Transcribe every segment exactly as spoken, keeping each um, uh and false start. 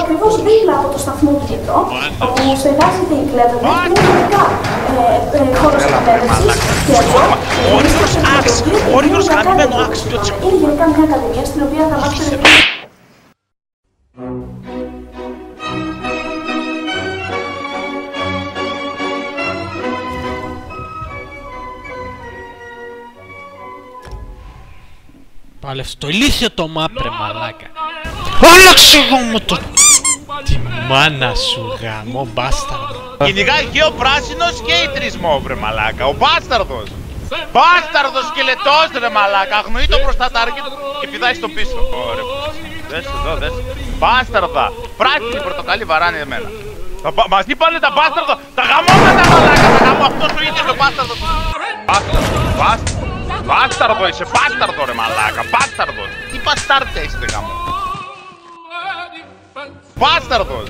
ακριβώς δίπλα από το σταθμό του μετρό, όπου στεγάζεται η Κλέβεβερ, είναι γενικά χώρος εκπαίδευσης και εδώ Όριος γραμμένο άξι. είναι γενικά μια ακαδημία στην οποία θα μάθετε. Πάλι αυτό το ηλίθιο το μάπρε μαλάκα. Άλλαξε εγώ μου το... Τη μάνα σου γάμο μπάσταρδο. Κυνηγάει και ο πράσινος και η τρισμό βρε μαλάκα. Ο μπάσταρδος. Μπάσταρδος σκελετός ρε μαλάκα. Αγνοεί το προστατάρκι του και πηδάει στο πίσω. Ωραία. Δες εδώ δες. Μπάσταρδα. Πράσινη πορτοκαλί βαράνε εμένα. Μας είπανε τα μπάσταρδο. Τα γαμώματα μαλάκα. Τα γαμώ αυτός ο ίδιος ο μπάσταρδος. Μπάσταρδο. Μπάσταρδο. Μπάσταρδο είσαι, μπάσταρδο ρε μαλάκα, μπάσταρδος! Τι μπαστάρδια είστε γάμο! Μπάσταρδος!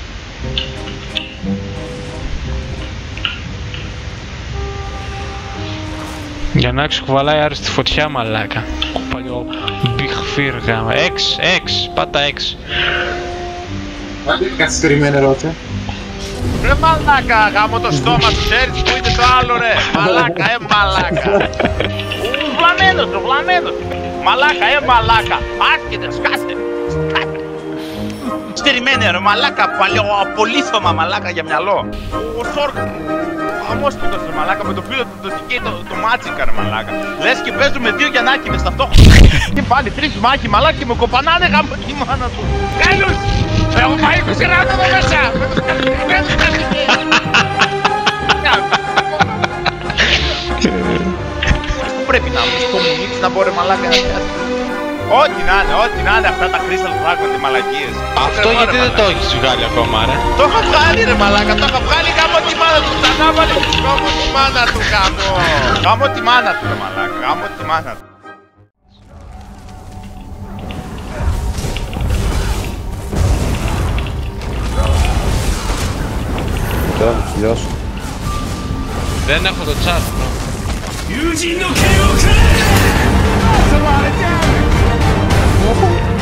Για να έξω κουβαλάει άριστη φωτιά μαλάκα. Παλιό Big Fear γάμα. X, X, πάτα X. Άντε καθυστερημένα ερώτηση. Ρε μαλάκα, γάμο το στόμα του, ξέρεις που είναι το άλλο ρε! Μαλάκα, ε μαλάκα! Βλαμμένος, ο βλαμμένος! Μαλάκα, ε μαλάκα! Άσκετε, σκάστε! Σκάστε! Στερημένε ρε μαλάκα, παλιό απολύθωμα μαλάκα για μυαλό! Ο Σόρκ! Αμόσπιτος ρε μαλάκα, με το φίλο του το δικαίει το, το μάτσικα ρε μαλάκα! Λες και παίζουμε δύο γιαννάκιδες ταυτόχρονα! Και πάλι τρεις μάχοι μαλάκα και με κοπανάνε γάμο τη μάνα του! Καλούς! Έχω πάει είκοσι ράτα εδώ μέσα! Πρέπει να βρεις κομμουνίτης να μπορεί μαλάκα να πιάσει. Ό,τι να είναι, ό,τι να είναι αυτά τα Crystal Dragon οι μαλακίες. Αυτό γιατί δεν το έχεις βγάλει ακόμα ρε? Το είχα βγάλει ρε μαλάκα, το είχα βγάλει γάμω τη μάνα του. Τα νάβαλε γάμω τη μάνα του γάμω. Γάμω τη μάνα του ρε μαλάκα, γάμω τη μάνα του. Τώρα θα τελειώσω. Δεν έχω το chat bro. Yujin no Ken